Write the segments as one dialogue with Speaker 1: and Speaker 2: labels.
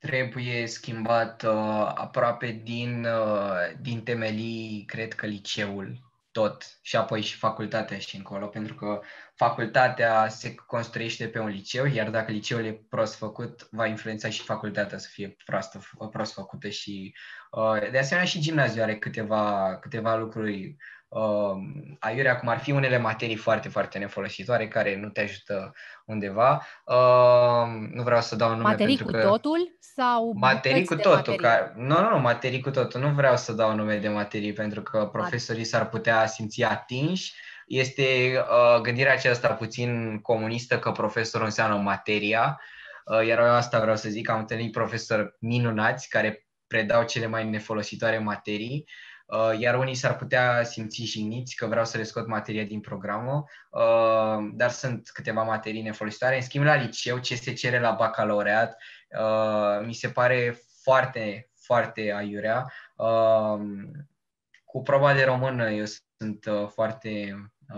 Speaker 1: Trebuie schimbat aproape din temelii, cred că liceul tot și apoi și facultatea și încolo, pentru că facultatea se construiește pe un liceu, iar dacă liceul e prost făcut, va influența și facultatea să fie prost făcută și de asemenea și gimnaziul are câteva lucruri aiurea, cum ar fi unele materii foarte, foarte nefolositoare care nu te ajută undeva. Nu vreau să dau nume
Speaker 2: materii
Speaker 1: pentru
Speaker 2: cu
Speaker 1: că...
Speaker 2: totul sau
Speaker 1: materii cu
Speaker 2: de
Speaker 1: totul.
Speaker 2: materii?
Speaker 1: Nu, materii cu totul. Nu vreau să dau nume de materii pentru că profesorii s-ar putea simți atinși. Este gândirea aceasta puțin comunistă că profesorul înseamnă materia, iar eu asta vreau să zic. Am întâlnit profesori minunați care predau cele mai nefolositoare materii, iar unii s-ar putea simți jigniți că vreau să le scot materia din programă, dar sunt câteva materii nefolositoare. În schimb, la liceu, ce se cere la bacalaureat, mi se pare foarte, foarte aiurea. Cu proba de română eu sunt foarte...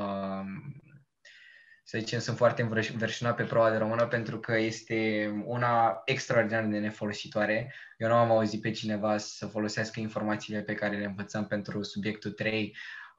Speaker 1: să zicem, sunt foarte înverșunat pe proba de română pentru că este una extraordinar de nefolositoare. Eu nu am auzit pe cineva să folosească informațiile pe care le învățăm pentru subiectul 3.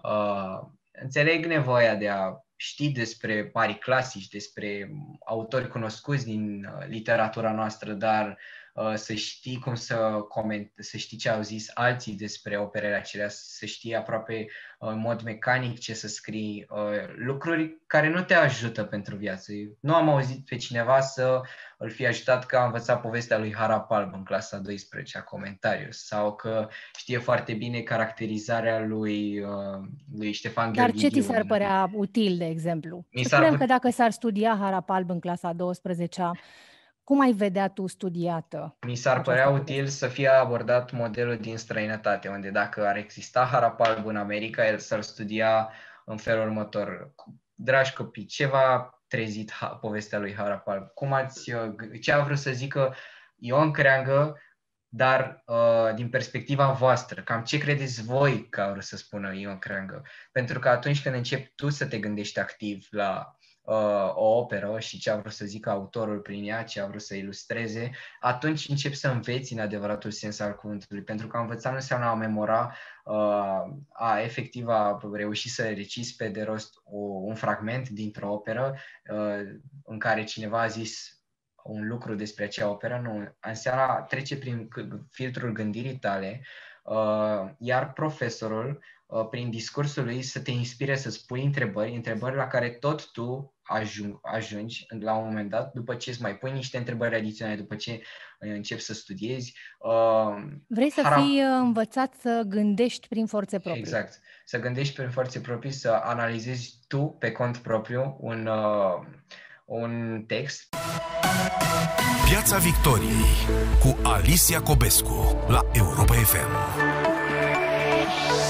Speaker 1: Înțeleg nevoia de a ști despre mari clasici, despre autori cunoscuți din literatura noastră, dar să știi cum să știi ce au zis alții despre operele acelea, să știi aproape în mod mecanic ce să scrii, lucruri care nu te ajută pentru viață. Nu am auzit pe cineva să îl fi ajutat că a învățat povestea lui Harapalb în clasa 12 a Comentarius sau că știe foarte bine caracterizarea lui Ștefan Gheorghidiu.
Speaker 2: Dar ce ți s-ar părea util, de exemplu? Să spunem că dacă s-ar studia Harapalb în clasa 12-a, cum ai vedea tu studiată?
Speaker 1: Mi s-ar părea util să fie abordat modelul din străinătate, unde dacă ar exista Harapalb în America, el s-ar studia în felul următor. Dragi copii, ce v-a trezit povestea lui Harapalb? Ce a vrut să zică Ion Creangă, dar din perspectiva voastră? Cam ce credeți voi că a vrut să spună Ion Creangă? Pentru că atunci când începi tu să te gândești activ la o operă și ce a vrut să zică autorul prin ea, ce a vrut să ilustreze, atunci începi să înveți în adevăratul sens al cuvântului. Pentru că a învăța nu înseamnă a memora, efectiv a reuși să reciți pe de rost un fragment dintr-o operă în care cineva a zis un lucru despre acea operă, nu. Înseamnă trece prin filtrul gândirii tale, iar profesorul, prin discursul lui, să te inspire să spui întrebări la care tot tu ajungi la un moment dat, după ce îți mai pui niște întrebări adiționale, după ce începi să studiezi.
Speaker 2: Vrei să fii învățat să gândești prin forțe proprii.
Speaker 1: Exact. Să gândești prin forțe proprii, să analizezi tu pe cont propriu un text.
Speaker 3: Piața Victoriei cu Alicia Cobescu la Europa FM.